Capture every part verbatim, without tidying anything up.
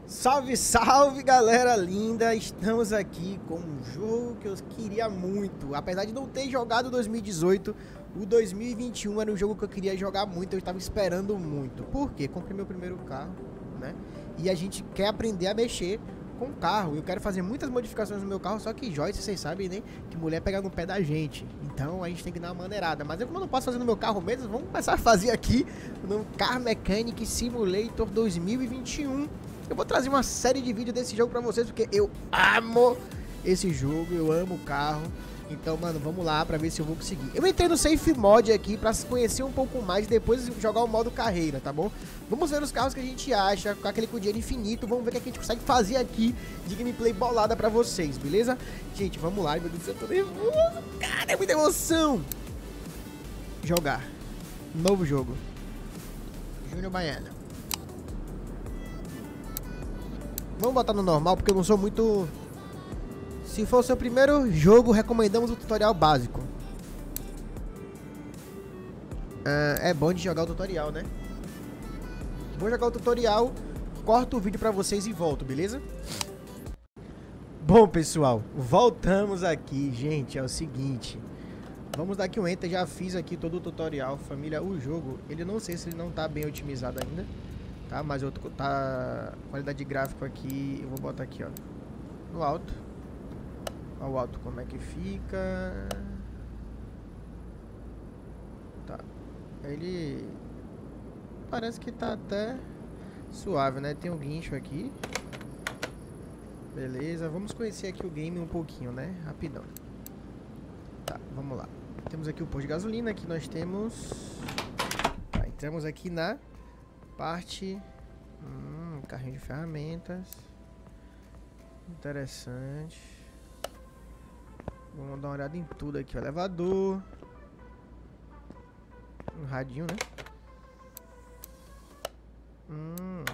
Salve, salve, galera linda! Estamos aqui com um jogo que eu queria muito. Apesar de não ter jogado dois mil e dezoito, o dois mil e vinte e um era um jogo que eu queria jogar muito. Eu estava esperando muito. Por quê? Comprei meu primeiro carro, né? E a gente quer aprender a mexer com o carro. Eu quero fazer muitas modificações no meu carro, só que Joyce, vocês sabem, né? Que mulher pega no pé da gente. Então a gente tem que dar uma maneirada. Mas eu, como eu não posso fazer no meu carro mesmo, vamos começar a fazer aqui no Car Mechanic Simulator dois mil e vinte e um. Eu vou trazer uma série de vídeos desse jogo pra vocês, porque eu amo esse jogo, eu amo o carro. Então, mano, vamos lá pra ver se eu vou conseguir. Eu entrei no Safe Mod aqui pra conhecer um pouco mais e depois jogar o modo carreira, tá bom? Vamos ver os carros que a gente acha, com aquele com dinheiro infinito. Vamos ver o que a gente consegue fazer aqui de gameplay bolada pra vocês, beleza? Gente, vamos lá, meu Deus do céu, eu tô nervoso, cara, é muita emoção. Jogar. Novo jogo. Júnior Baiano. Vamos botar no normal, porque eu não sou muito... Se for o seu primeiro jogo, recomendamos o tutorial básico. Ah, é bom de jogar o tutorial, né? Vou jogar o tutorial, corto o vídeo pra vocês e volto, beleza? Bom, pessoal, voltamos aqui, gente. É o seguinte, vamos dar aqui um enter. Já fiz aqui todo o tutorial. Família, o jogo, ele não sei se ele não tá bem otimizado ainda, tá? Mas eu tô, tá qualidade de gráfico aqui, eu vou botar aqui, ó, no alto. Olha o alto como é que fica. Tá. Ele parece que tá até suave, né? Tem um guincho aqui. Beleza, vamos conhecer aqui o game um pouquinho, né? Rapidão. Tá, vamos lá. Temos aqui o posto de gasolina, aqui nós temos... Tá, entramos aqui na parte... Hum, carrinho de ferramentas. Interessante. Vamos dar uma olhada em tudo aqui. O elevador. Um radinho, né? Hum.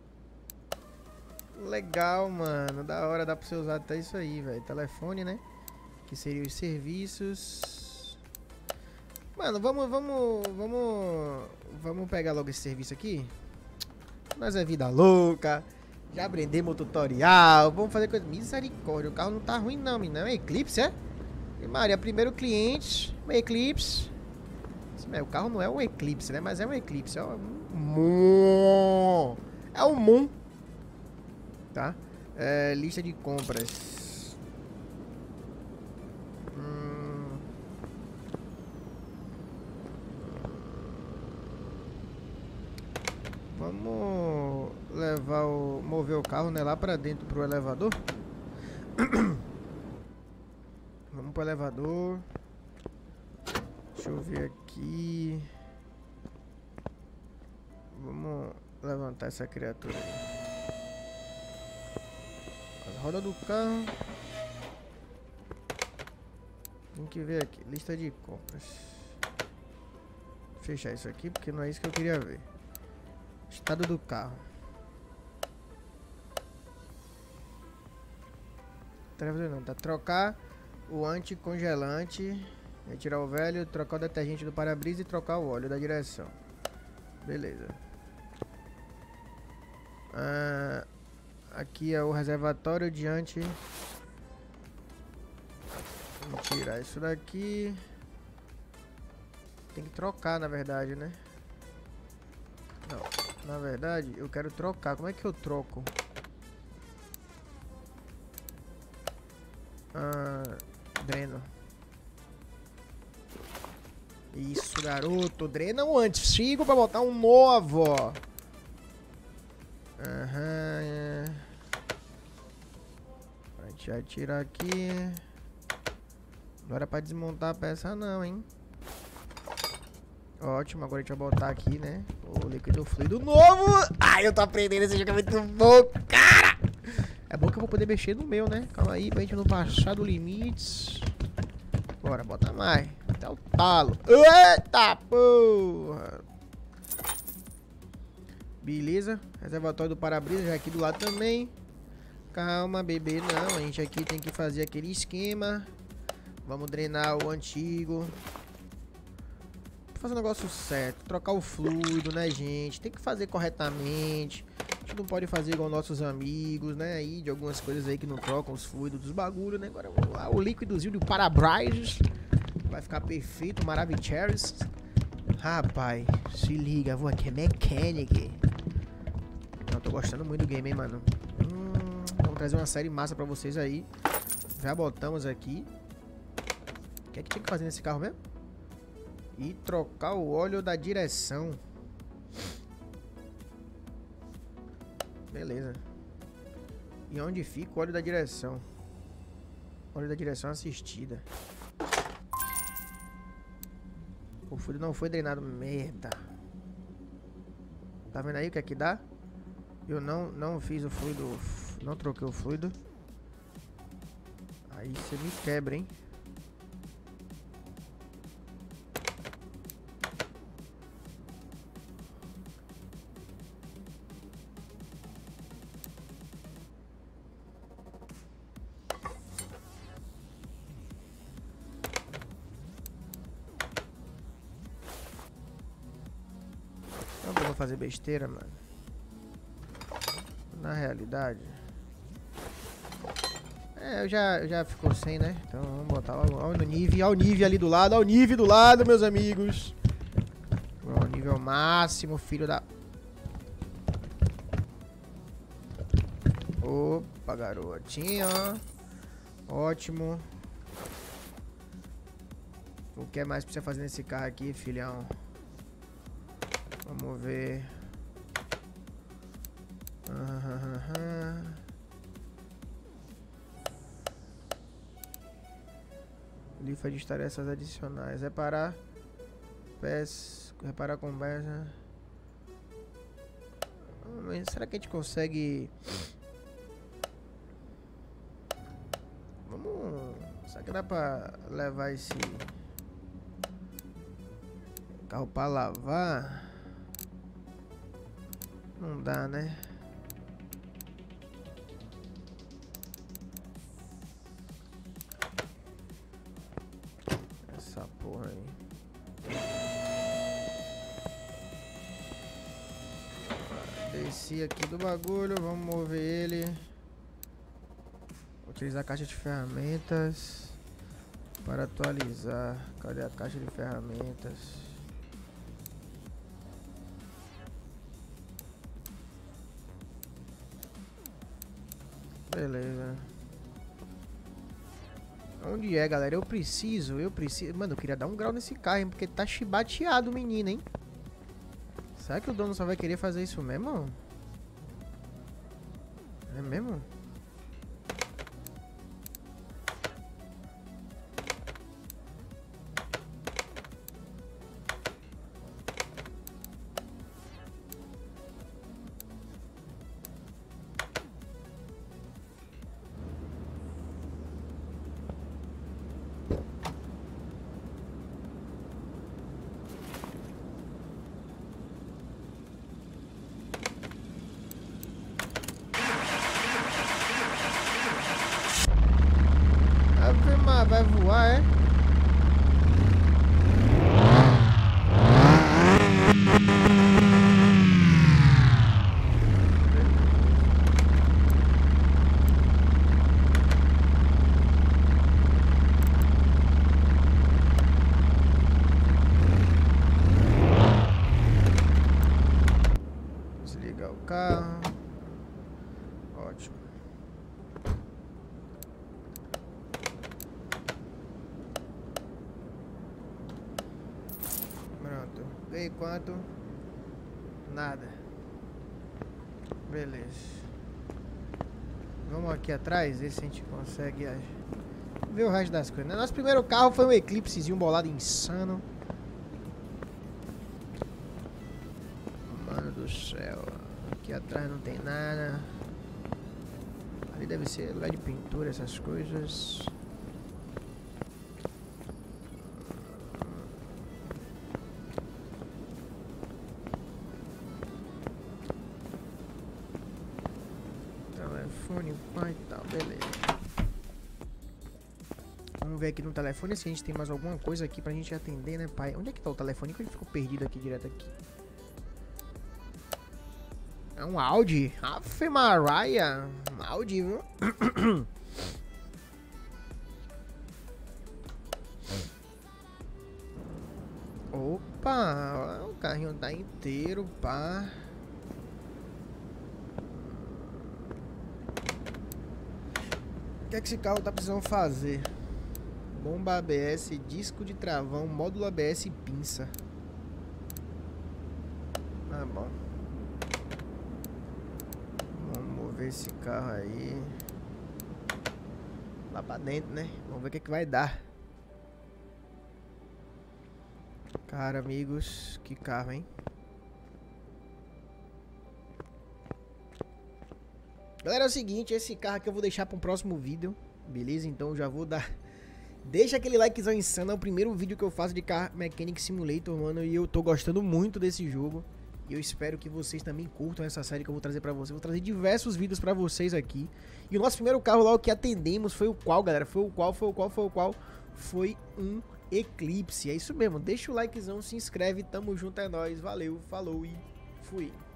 Legal, mano. Da hora, dá pra você usar até isso aí, velho. Telefone, né? Que seriam os serviços. Mano, vamos, vamos, vamos... Vamos pegar logo esse serviço aqui. Nós é vida louca. Já aprendemos o tutorial. Vamos fazer coisa... Misericórdia, o carro não tá ruim não, menino. É um Eclipse, é? E Maria, primeiro cliente, um Eclipse. O carro não é um Eclipse, né? Mas é um Eclipse. É um Moon. É um Moon. Tá? É, lista de compras. Hum. Vamos levar o... mover o carro, né? Lá pra dentro, pro elevador. Vamos pro elevador. Deixa eu ver aqui. Vamos levantar essa criatura aí. As rodas do carro. Tem que ver aqui. Lista de compras. Vou fechar isso aqui porque não é isso que eu queria ver. Estado do carro. Não, tá. Trocar o anticongelante. Retirar o velho, trocar o detergente do para-brisa e trocar o óleo da direção. Beleza. Ah, aqui é o reservatório diante. Vamos tirar isso daqui. Tem que trocar, na verdade, né? Não, na verdade, eu quero trocar. Como é que eu troco? Ah, dreno. Isso, garoto. Drena um antigo pra botar um novo. Aham. É. A gente vai tirar aqui. Não era pra desmontar a peça não, hein. Ótimo, agora a gente vai botar aqui, né, o líquido fluido novo. Ai, eu tô aprendendo, esse jogo é muito bom, cara. É bom que eu vou poder mexer no meu, né. Calma aí, pra gente não passar do limite. Bora, bota mais. Até o talo. Eita porra. Beleza. Reservatório do para-brisa já aqui do lado também. Calma, bebê. Não, a gente aqui tem que fazer aquele esquema. Vamos drenar o antigo. Fazer o negócio certo. Trocar o fluido, né, gente? Tem que fazer corretamente. A gente não pode fazer igual nossos amigos, né? Aí de algumas coisas aí que não trocam os fluidos dos bagulho, né? Agora vamos lá, o líquidozinho do para-braises. Vai ficar perfeito, maravilhoso. Rapaz, se liga, vou aqui, é mechanic. Não, tô gostando muito do game, hein, mano. Hum, vamos trazer uma série massa pra vocês aí. Já botamos aqui. O que é que tinha que fazer nesse carro mesmo? E trocar o óleo da direção. Beleza. E onde fica o óleo da direção? Óleo da direção assistida. O fluido não foi drenado. Merda. Tá vendo aí o que é que dá? Eu não, não fiz o fluido. Não troquei o fluido. Aí você me quebra, hein? Não vou fazer besteira, mano. Na realidade... É, eu já, eu já ficou sem, né? Então vamos botar logo no nível, ao nível ali do lado, ao nível do lado, meus amigos. Ao nível máximo, filho da... Opa, garotinho. Ótimo. O que mais precisa fazer nesse carro aqui, filhão? Vamos ver. Aham. Lifa de tarefas adicionais. Reparar. Peças. Reparar conversa. Será que a gente consegue... Vamos... Será que dá pra levar esse carro pra lavar? Não dá, né? Essa porra aí. Desci aqui do bagulho, vamos mover ele. Utilizar a caixa de ferramentas para atualizar. Cadê a caixa de ferramentas? Beleza. Onde é, galera? Eu preciso, eu preciso... Mano, eu queria dar um grau nesse carro, hein? Porque tá chibateado o menino, hein? Será que o dono só vai querer fazer isso mesmo? É mesmo? Vai voar, é? Desligar o carro. Ótimo. Ganhei quanto? Nada. Beleza. Vamos aqui atrás, ver se a gente consegue ver o resto das coisas. Nosso primeiro carro foi um Eclipsezinho bolado insano. Mano do céu. Aqui atrás não tem nada. Ali deve ser lá de pintura, essas coisas. Telefone, pai e tal, beleza. Vamos ver aqui no telefone se a gente tem mais alguma coisa aqui pra gente atender, né, pai? Onde é que tá o telefone? Que ele ficou perdido aqui, direto aqui. É um Audi. Afe Maria. Um Audi, viu? Opa, o carrinho tá inteiro, pá. O que é que esse carro tá precisando fazer? Bomba A B S, disco de travão, módulo A B S e pinça. Ah, bom. Vamos mover esse carro aí lá pra dentro, né? Vamos ver o que, é que vai dar. Cara, amigos, que carro, hein? Galera, é o seguinte, esse carro aqui eu vou deixar para um próximo vídeo, beleza? Então já vou dar... Deixa aquele likezão insano, é o primeiro vídeo que eu faço de Car Mechanic Simulator, mano, e eu tô gostando muito desse jogo. E eu espero que vocês também curtam essa série que eu vou trazer pra vocês. Vou trazer diversos vídeos pra vocês aqui. E o nosso primeiro carro lá, o que atendemos, foi o qual, galera? Foi o qual, foi o qual, foi o qual? Foi um Eclipse. É isso mesmo, deixa o likezão, se inscreve, tamo junto, é nóis, valeu, falou e fui.